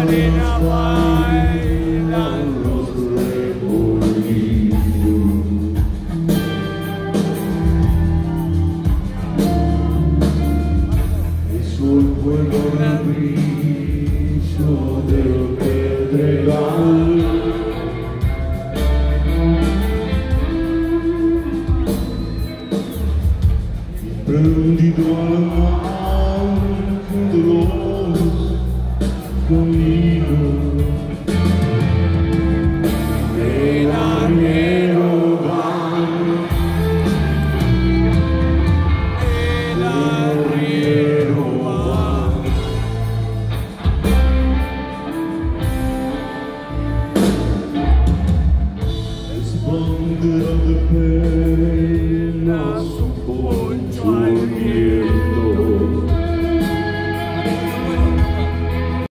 arena bailan los remolinos. Es el fuego del brillo del pedregal. Prendido al margen de los caminos, el arriero va, el arriero va. Es bandera de pena su poncho.